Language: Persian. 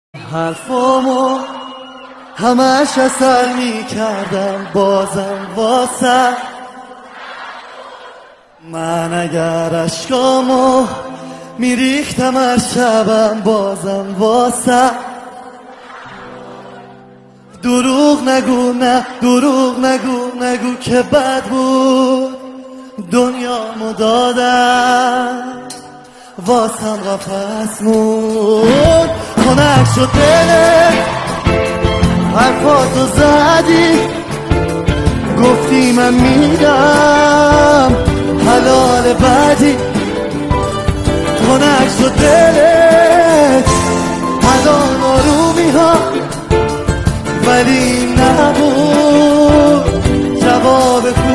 حرفامو همش اثر میکردم بازم واسه من، اگر اشکامو میریختم از شبم بازم واسه دروغ نگو، نه دروغ نگو که بد بود دنیامو دادم واسم قفس مون خنک شد دلت حرفاتو زدی گفتی من میدم حلال بدی خنک شد دلت الان آرومی ها ولی نبود جواب